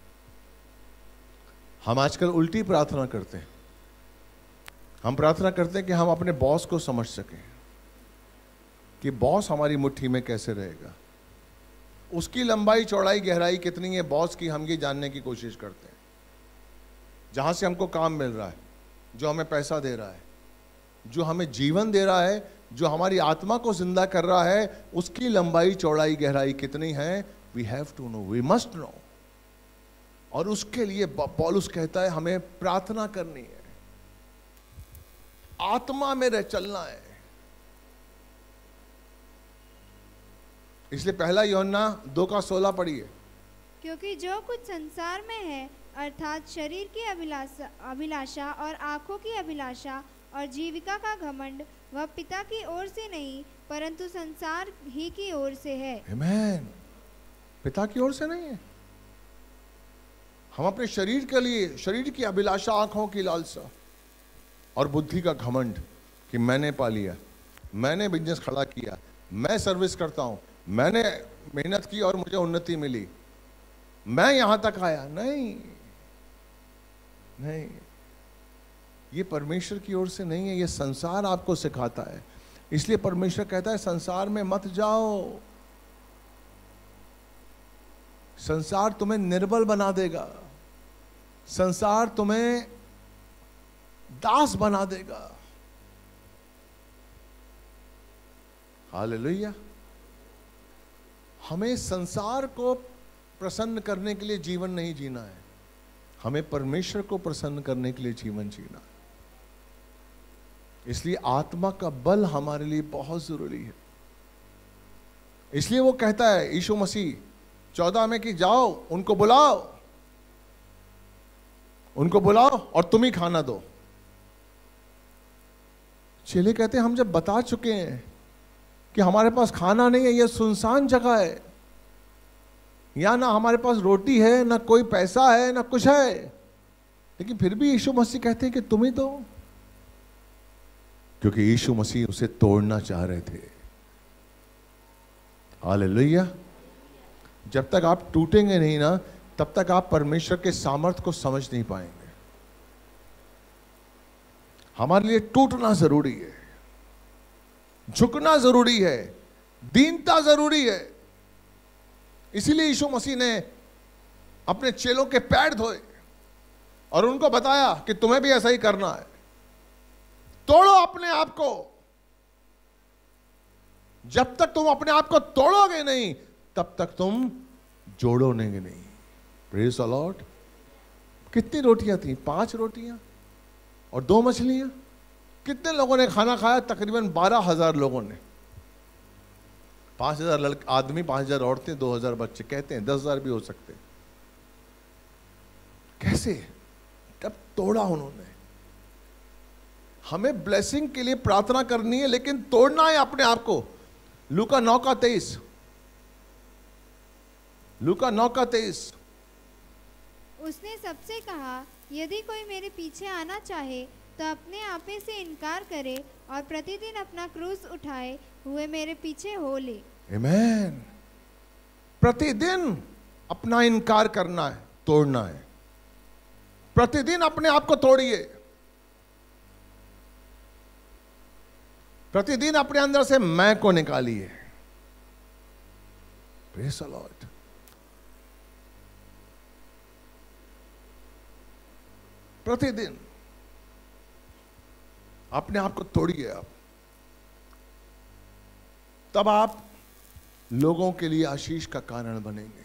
हम आजकल उल्टी प्रार्थना करते हैं। हम प्रार्थना करते हैं कि हम अपने बॉस को समझ सकें, कि बॉस हमारी मुट्ठी में कैसे रहेगा, उसकी लंबाई, चौड़ाई, गहराई कितनी है बॉस की, हम ये जानने की कोशिश करते हैं। जहां से हमको काम मिल रहा है, जो हमें पैसा दे रहा है, जो हमें जीवन दे रहा है, जो हमारी आत्मा को जिंदा कर रहा है, उसकी लंबाई, चौड़ाई, गहराई कितनी है, we have to know, we must know. और उसके लिए पौलुस कहता है हमें प्रार्थना करनी है, आत्मा में रह चलना है। इसलिए पहला यूहन्ना 2:16 पढ़िए। क्योंकि जो कुछ संसार में है, अर्थात शरीर की अभिलाषा और आंखों की अभिलाषा और जीविका का घमंड, वह पिता की ओर से नहीं परंतु संसार ही की ओर से है। आमीन। पिता की ओर से नहीं है। हम अपने शरीर के लिए, शरीर की अभिलाषा, आंखों की लालसा और बुद्धि का घमंड कि मैंने पा लिया, मैंने बिजनेस खड़ा किया, मैं सर्विस करता हूं, मैंने मेहनत की और मुझे उन्नति मिली, मैं यहां तक आया। नहीं नहीं, ये परमेश्वर की ओर से नहीं है, ये संसार आपको सिखाता है। इसलिए परमेश्वर कहता है संसार में मत जाओ, संसार तुम्हें निर्बल बना देगा, संसार तुम्हें दास बना देगा। हालेलुया। हमें संसार को प्रसन्न करने के लिए जीवन नहीं जीना है, हमें परमेश्वर को प्रसन्न करने के लिए जीवन जीना है। इसलिए आत्मा का बल हमारे लिए बहुत जरूरी है। इसलिए वो कहता है यीशु मसीह 14 में कि जाओ उनको बुलाओ, उनको बुलाओ और तुम ही खाना दो। चेले कहते हैं हम जब बता चुके हैं कि हमारे पास खाना नहीं है, यह सुनसान जगह है, या ना हमारे पास रोटी है, ना कोई पैसा है, ना कुछ है, लेकिन फिर भी यीशु मसीह कहते हैं कि तुम ही दो, क्योंकि यीशु मसीह उसे तोड़ना चाह रहे थे। हालेलुया। जब तक आप टूटेंगे नहीं ना, तब तक आप परमेश्वर के सामर्थ्य को समझ नहीं पाएंगे। हमारे लिए टूटना जरूरी है, झुकना जरूरी है, दीनता जरूरी है। इसीलिए यीशु मसीह ने अपने चेलों के पैर धोए और उनको बताया कि तुम्हें भी ऐसा ही करना है। तोड़ो अपने आप को। जब तक तुम अपने आप को तोड़ोगे नहीं, तब तक तुम जोड़ोगे नहीं। Praise the Lord. कितनी रोटियां थी? 5 रोटियां और 2 मछलियां। कितने लोगों ने खाना खाया? तकरीबन 12,000 लोगों ने। 5,000 आदमी, 5,000 औरतें, 2,000 बच्चे। कहते हैं 10,000 भी हो सकते। कैसे? तब तोड़ा उन्होंने। हमें ब्लेसिंग के लिए प्रार्थना करनी है, लेकिन तोड़ना है अपने आप को। लूका 9:23। लूका 9:23। उसने सबसे कहा, यदि कोई मेरे पीछे आना चाहे तो अपने आपे से इनकार करे और प्रतिदिन अपना क्रूस उठाए हुए मेरे पीछे हो ले। आमीन। प्रतिदिन अपना इनकार करना है, तोड़ना है। प्रतिदिन अपने आप को तोड़िए। प्रतिदिन अपने अंदर से मैं को निकालिए। Praise the Lord. प्रतिदिन अपने आप को तोड़िए आप। तब आप लोगों के लिए आशीष का कारण बनेंगे।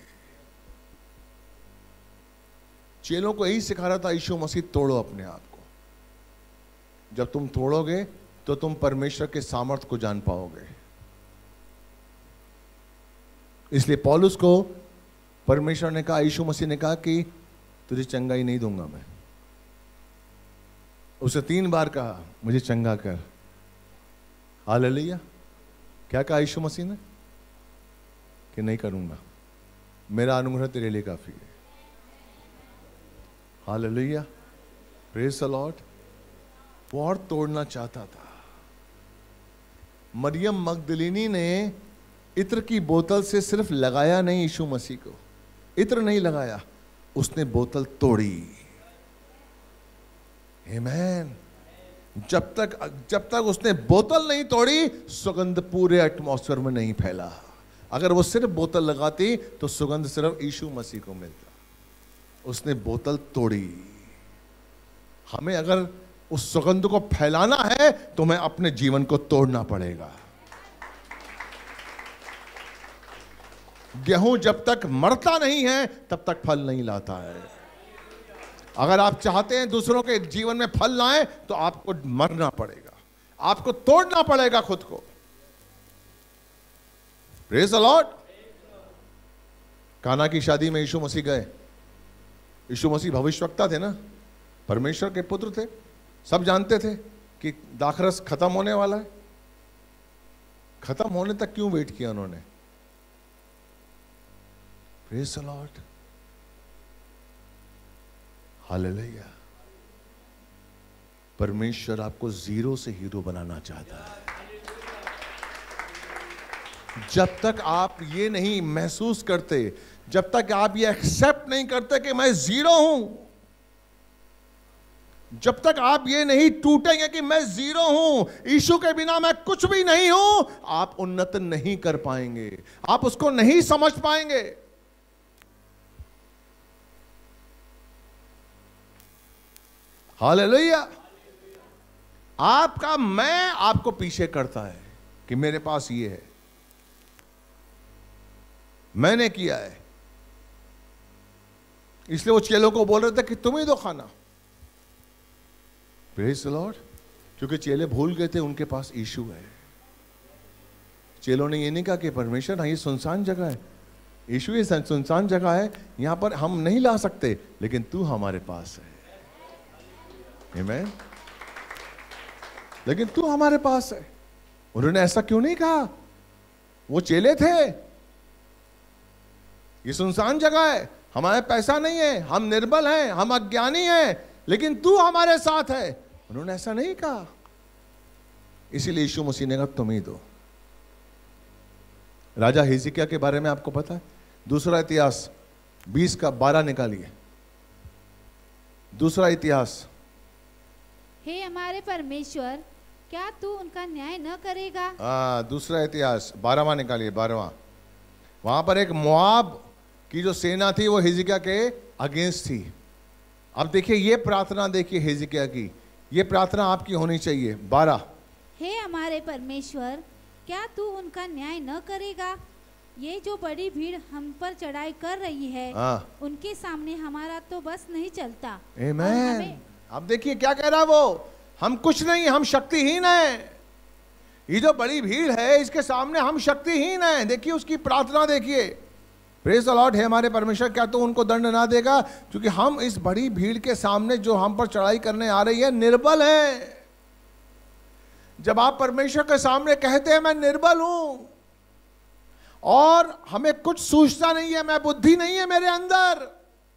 चेलों को यही सिखा रहा था यीशु मसीह, तोड़ो अपने आप को। जब तुम तोड़ोगे तो तुम परमेश्वर के सामर्थ्य को जान पाओगे। इसलिए पौलुस को परमेश्वर ने कहा, यीशु मसीह ने कहा कि तुझे चंगाई नहीं दूंगा मैं। उसे 3 बार कहा मुझे चंगा कर, हालेलुया। क्या कहा यीशु मसीह ने कि नहीं करूंगा, मेरा अनुग्रह तेरे लिए काफी है। Hallelujah, praise the Lord. वो और तोड़ना चाहता था। मरियम मगदलिनी ने इत्र की बोतल से सिर्फ लगाया नहीं यीशु मसीह को, इत्र नहीं लगाया, उसने बोतल तोड़ी। आमीन। जब तक उसने बोतल नहीं तोड़ी, सुगंध पूरे एटमॉस्फेयर में नहीं फैला। अगर वो सिर्फ बोतल लगाती तो सुगंध सिर्फ यीशु मसीह को मिलता। उसने बोतल तोड़ी। हमें अगर उस सुगंध को फैलाना है तो हमें अपने जीवन को तोड़ना पड़ेगा। गेहूं जब तक मरता नहीं है तब तक फल नहीं लाता है। अगर आप चाहते हैं दूसरों के जीवन में फल लाएं तो आपको मरना पड़ेगा, आपको तोड़ना पड़ेगा खुद को। Praise the Lord. काना की शादी में यीशु मसीह गए। यीशु मसीह भविष्यवक्ता थे ना, परमेश्वर के पुत्र थे। सब जानते थे कि दाखरस खत्म होने वाला है। खत्म होने तक क्यों वेट किया उन्होंने? Praise the Lord, hallelujah. परमेश्वर आपको जीरो से हीरो बनाना चाहता है। जब तक आप ये नहीं महसूस करते, जब तक आप ये एक्सेप्ट नहीं करते कि मैं जीरो हूं, जब तक आप ये नहीं टूटेंगे कि मैं जीरो हूं, यीशु के बिना मैं कुछ भी नहीं हूं, आप उन्नत नहीं कर पाएंगे, आप उसको नहीं समझ पाएंगे। हालेलुया। आपका मैं आपको पीछे करता है कि मेरे पास ये है, मैंने किया है। इसलिए वो चेलों को बोल रहे थे कि तुम ही दो खाना। Praise the Lord. क्योंकि चेले भूल गए थे उनके पास यीशु है। चेलों ने ये नहीं कहा कि परमेश्वर हाँ ये सुनसान जगह है, यीशु ये सुनसान जगह है, यहां पर हम नहीं ला सकते, लेकिन तू हमारे पास है। आमीन। लेकिन तू हमारे पास है। उन्होंने ऐसा क्यों नहीं कहा? वो चेले थे। ये सुनसान जगह है, हमारे पैसा नहीं है, हम निर्बल हैं, हम अज्ञानी हैं, लेकिन तू हमारे साथ है। उन्होंने ऐसा नहीं कहा। इसीलिए यीशु मसीह ने कहा तुम ही दो। राजा हिजकिय्याह के बारे में आपको पता है? दूसरा इतिहास 20:12 निकालिए। दूसरा इतिहास। हे हमारे परमेश्वर, क्या तू उनका न्याय न करेगा? दूसरा इतिहास 12वां निकालिए, 12वां। वहां पर एक मोआब की जो सेना थी वो हिजकिय्याह के अगेंस्ट थी। अब देखिए ये प्रार्थना, देखिए हिजकिय्याह की ये प्रार्थना आपकी होनी चाहिए। 12। हे हमारे परमेश्वर, क्या तू उनका न्याय न करेगा? ये जो बड़ी भीड़ हम पर चढ़ाई कर रही है, उनके सामने हमारा तो बस नहीं चलता। आमीन। अब देखिए क्या कह रहा है वो, हम कुछ नहीं, हम शक्तिहीन हैं। ये जो बड़ी भीड़ है इसके सामने हम शक्तिहीन हैं। देखिए उसकी प्रार्थना देखिए। Praise the Lord. है हमारे परमेश्वर, क्या तो उनको दंड ना देगा? क्योंकि हम इस बड़ी भीड़ के सामने जो हम पर चढ़ाई करने आ रही है निर्बल है। जब आप परमेश्वर के सामने कहते हैं मैं निर्बल हूं और हमें कुछ सूझता नहीं है, मैं बुद्धि नहीं है मेरे अंदर,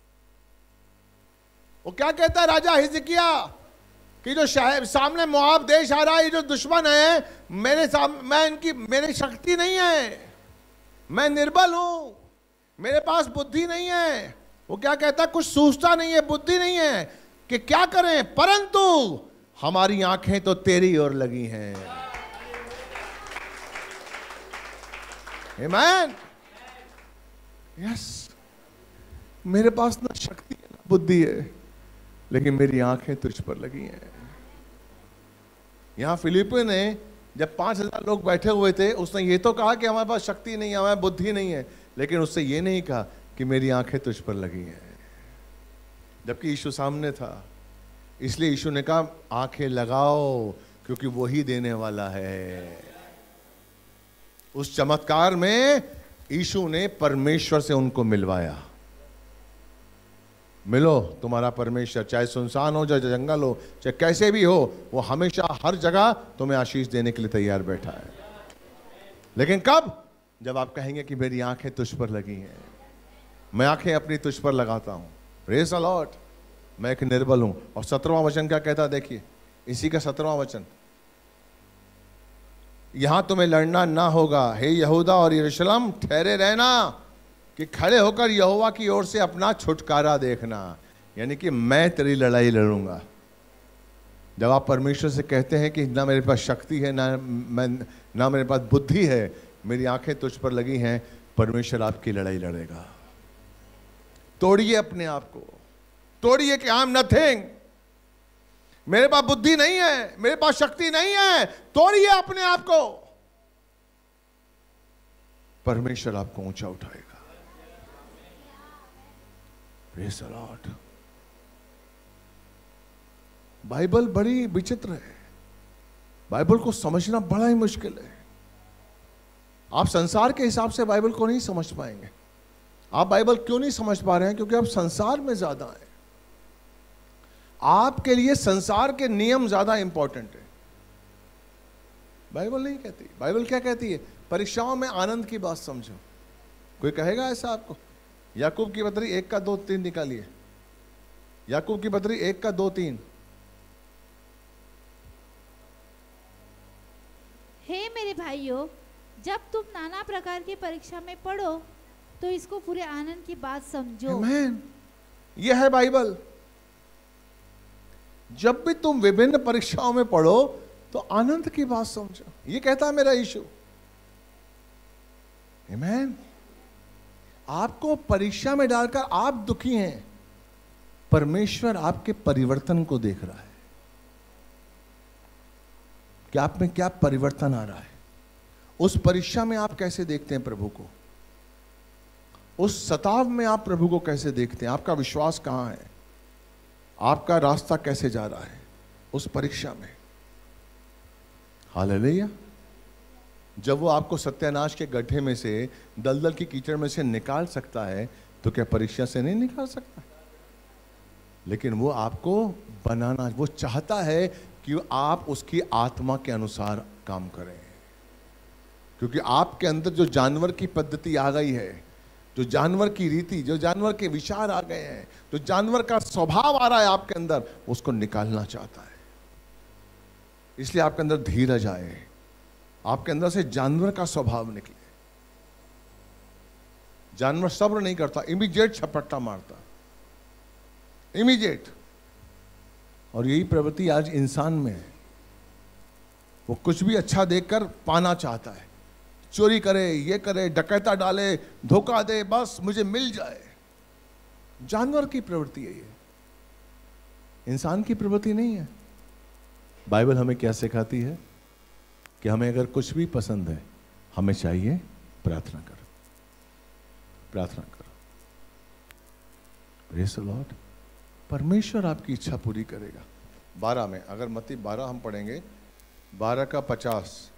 वो क्या कहता है राजा हिजकिय्याह कि जो सामने मोआब देश आ रहा है, ये जो दुश्मन है मेरी शक्ति नहीं है, मैं निर्बल हूं, मेरे पास बुद्धि नहीं है। वो क्या कहता है? कुछ सूझता नहीं है, बुद्धि नहीं है कि क्या करें, परंतु हमारी आंखें तो तेरी ओर लगी हैं। आमीन। यस, मेरे पास ना शक्ति है ना बुद्धि है, लेकिन मेरी आंखें तुझ पर लगी हैं। यहां फिलिप्पी ने जब 5000 लोग बैठे हुए थे, उसने ये तो कहा कि हमारे पास शक्ति नहीं है, हमारे बुद्धि नहीं है, लेकिन उससे ये नहीं कहा कि मेरी आंखें तुझ पर लगी हैं। जबकि यीशु सामने था, इसलिए यीशु ने कहा आंखें लगाओ, क्योंकि वो ही देने वाला है। उस चमत्कार में यीशु ने परमेश्वर से उनको मिलवाया। मिलो, तुम्हारा परमेश्वर चाहे सुनसान हो, चाहे जंगल हो, चाहे कैसे भी हो, वो हमेशा हर जगह तुम्हें आशीष देने के लिए तैयार बैठा है। लेकिन कब? जब आप कहेंगे कि मेरी आंखें तुझ पर लगी हैं, मैं आंखें अपनी तुझ पर लगाता हूं। Praise the Lord. मैं एक निर्बल हूं। और 17वां वचन क्या कहता है? देखिए, इसी का 17वां वचन, यहां तुम्हें लड़ना ना होगा, हे यहूदा और यरूशलेम, ठहरे रहना कि खड़े होकर यहोवा की ओर से अपना छुटकारा देखना। यानी कि मैं तेरी लड़ाई लड़ूंगा। जब आप परमेश्वर से कहते हैं कि ना मेरे पास शक्ति है, ना मेरे पास बुद्धि है, मेरी आंखें तुझ पर लगी हैं, परमेश्वर आपकी लड़ाई लड़ेगा। तोड़िए अपने आप को, तोड़िए कि आई एम नथिंग, मेरे पास बुद्धि नहीं है, मेरे पास शक्ति नहीं है। तोड़िए अपने आप को, परमेश्वर आपको ऊंचा उठाएगा। Praise the Lord. बाइबल बड़ी विचित्र है, बाइबल को समझना बड़ा ही मुश्किल है। आप संसार के हिसाब से बाइबल को नहीं समझ पाएंगे। आप बाइबल क्यों नहीं समझ पा रहे हैं? क्योंकि आप संसार में ज्यादा हैं। आपके लिए संसार के नियम ज्यादा इंपॉर्टेंट है। बाइबल नहीं कहती। बाइबल क्या कहती है? परीक्षाओं में आनंद की बात समझो। कोई कहेगा ऐसा आपको? याकूब की पत्री 1:2-3 निकालिए। याकूब की पत्री 1:2-3। हे मेरे भाइयों, जब तुम नाना प्रकार की परीक्षा में पढ़ो तो इसको पूरे आनंद की बात समझो। आमीन। यह है बाइबल। जब भी तुम विभिन्न परीक्षाओं में पढ़ो तो आनंद की बात समझो। ये कहता है मेरा यीशु। आमीन। आपको परीक्षा में डालकर आप दुखी हैं, परमेश्वर आपके परिवर्तन को देख रहा है कि आप में क्या परिवर्तन आ रहा है। उस परीक्षा में आप कैसे देखते हैं प्रभु को, उस सताव में आप प्रभु को कैसे देखते हैं, आपका विश्वास कहां है, आपका रास्ता कैसे जा रहा है उस परीक्षा में। हालेलुया। जब वो आपको सत्यानाश के गड्ढे में से, दलदल की कीचड़ में से निकाल सकता है, तो क्या परीक्षा से नहीं निकाल सकता? लेकिन वो आपको बनाना, वो चाहता है कि आप उसकी आत्मा के अनुसार काम करें। क्योंकि आपके अंदर जो जानवर की पद्धति आ गई है, जो जानवर की रीति, जो जानवर के विचार आ गए हैं, जो जानवर का स्वभाव आ रहा है आपके अंदर, उसको निकालना चाहता है। इसलिए आपके अंदर धीरज आए, आपके अंदर से जानवर का स्वभाव निकले। जानवर सब्र नहीं करता, इमीडिएट छपट्टा मारता, इमीडिएट। और यही प्रवृत्ति आज इंसान में है। वो कुछ भी अच्छा देखकर पाना चाहता है, चोरी करे, ये करे, डकैता डाले, धोखा दे, बस मुझे मिल जाए। जानवर की प्रवृत्ति है ये, इंसान की प्रवृत्ति नहीं है। बाइबल हमें क्या सिखाती है कि हमें अगर कुछ भी पसंद है, हमें चाहिए प्रार्थना करो, प्रार्थना करो। Praise the Lord. परमेश्वर आपकी इच्छा पूरी करेगा। 12 में, अगर मत्ती 12 हम पढ़ेंगे, 12:50,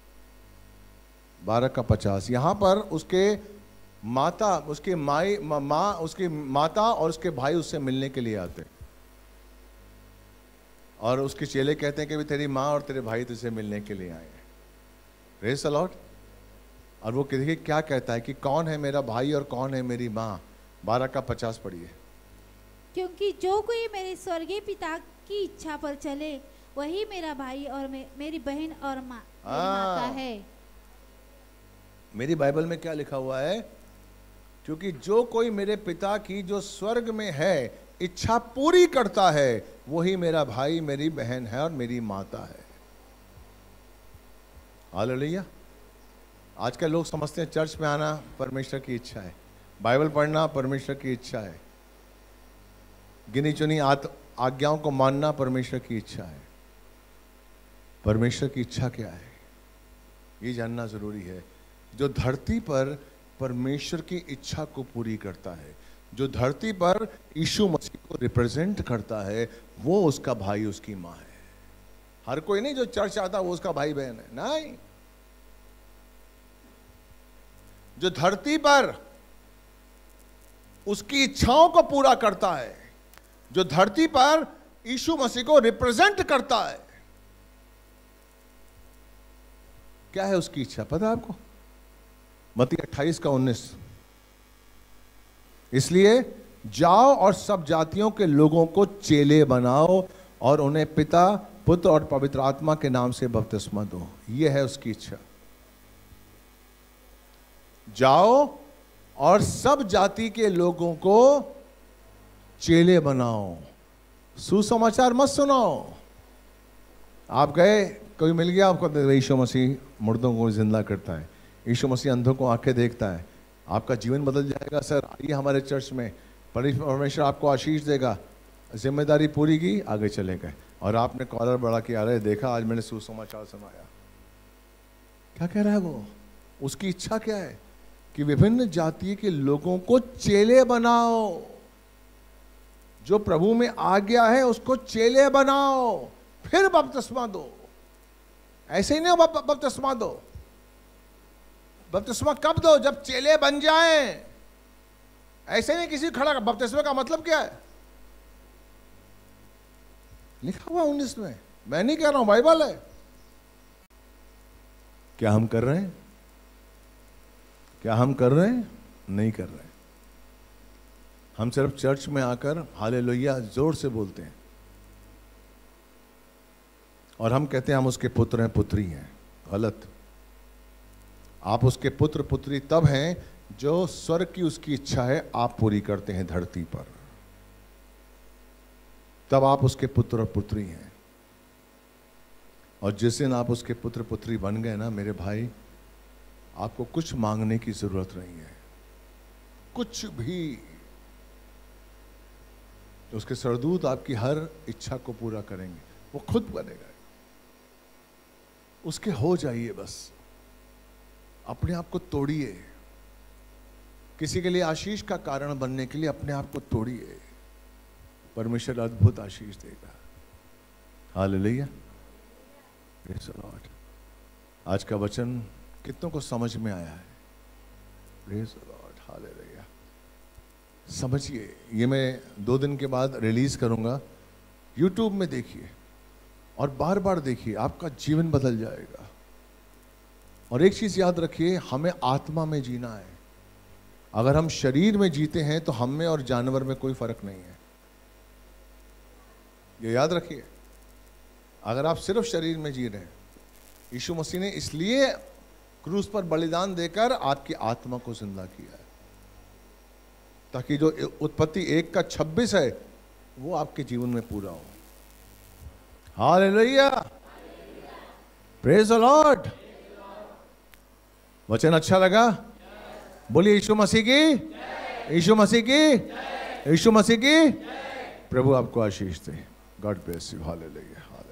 12:50, यहां पर उसके माता, उसके माँ, उसकी माता और उसके भाई उससे मिलने के लिए आते, और उसके चेले कहते हैं कि भी तेरी माँ और तेरे भाई तुझसे मिलने के लिए आए हैं। Praise the Lord. और वो देखिए क्या कहता है कि कौन है मेरा भाई और कौन है मेरी माँ। 12:50 पढ़िए। क्योंकि जो कोई मेरे स्वर्गीय पिता की इच्छा पर चले, वही मेरा भाई और मेरी बहन और माता है। मेरी बाइबल में क्या लिखा हुआ है? क्योंकि जो कोई मेरे पिता की जो स्वर्ग में है इच्छा पूरी करता है, वही मेरा भाई, मेरी बहन है और मेरी माता है। हालेलुया। आजकल लोग समझते हैं चर्च में आना परमेश्वर की इच्छा है, बाइबल पढ़ना परमेश्वर की इच्छा है, गिनी चुनी आज्ञाओं को मानना परमेश्वर की इच्छा है। परमेश्वर की इच्छा क्या है, ये जानना जरूरी है। जो धरती पर परमेश्वर की इच्छा को पूरी करता है, जो धरती पर यीशु मसीह को रिप्रेजेंट करता है, वो उसका भाई, उसकी माँ है। हर कोई नहीं जो चर्च आता है वो उसका भाई बहन है, नहीं। जो धरती पर उसकी इच्छाओं को पूरा करता है, जो धरती पर यीशु मसीह को रिप्रेजेंट करता है। क्या है उसकी इच्छा पता है आपको? मत्ती 28:19, इसलिए जाओ और सब जातियों के लोगों को चेले बनाओ और उन्हें पिता, पुत्र और पवित्र आत्मा के नाम से बपतिस्मा दो। यह है उसकी इच्छा। जाओ और सब जाति के लोगों को चेले बनाओ। सुसमाचार मत सुनाओ। आप गए, कोई मिल गया आपको, यीशु मसीह मुर्दों को जिंदा करता है, यीशु मसीह अंधों को आंखें देखता है, आपका जीवन बदल जाएगा। सर आइए हमारे चर्च में, परमेश्वर आपको आशीष देगा। जिम्मेदारी पूरी की, आगे चले गए और आपने कॉलर बड़ा किया, अरे देखा आज मैंने सुसमाचार सुनाया। क्या कह रहा है वो? उसकी इच्छा क्या है कि विभिन्न जाति के लोगों को चेले बनाओ। जो प्रभु में आ गया है उसको चेले बनाओ, फिर बपतिस्मा दो। ऐसे ही नहीं बपतिस्मा दो। बपतिस्मा कब दो? जब चेले बन जाएं। ऐसे नहीं किसी खड़ा कर। बपतिस्मा का मतलब क्या है? लिखा हुआ 19 में, मैं नहीं कह रहा हूं, बाइबल है। क्या हम कर रहे हैं? क्या हम कर रहे हैं? नहीं कर रहे। हम सिर्फ चर्च में आकर हालेलुया जोर से बोलते हैं और हम कहते हैं हम उसके पुत्र हैं, पुत्री हैं। गलत। आप उसके पुत्र पुत्री तब हैं जो स्वर्ग की उसकी इच्छा है आप पूरी करते हैं धरती पर, तब आप उसके पुत्र और पुत्री हैं। और जिस दिन आप उसके पुत्र पुत्री बन गए ना मेरे भाई, आपको कुछ मांगने की जरूरत नहीं है, कुछ भी। उसके सरदूत आपकी हर इच्छा को पूरा करेंगे, वो खुद बनेगा। उसके हो जाइए बस। अपने आप को तोड़िए। किसी के लिए आशीष का कारण बनने के लिए अपने आप को तोड़िए। परमेश्वर अद्भुत आशीष देगा। Hallelujah, praise the Lord. आज का वचन कितनों को समझ में आया है? Praise the Lord, hallelujah. समझिए, ये मैं 2 दिन के बाद रिलीज करूंगा। यूट्यूब में देखिए और बार बार देखिए, आपका जीवन बदल जाएगा। और एक चीज याद रखिए, हमें आत्मा में जीना है। अगर हम शरीर में जीते हैं तो हम में और जानवर में कोई फर्क नहीं है। ये याद रखिए। अगर आप सिर्फ शरीर में जी रहे हैं, यीशु मसीह ने इसलिए क्रूस पर बलिदान देकर आपकी आत्मा को जिंदा किया है, ताकि जो उत्पत्ति 1:26 है वो आपके जीवन में पूरा हो। Hallelujah, praise the Lord. वचन अच्छा लगा? बोलिए यीशु मसीह की, यीशु मसीह की, यीशु मसीह की। प्रभु आपको आशीष दे। God bless you. हालेलुया।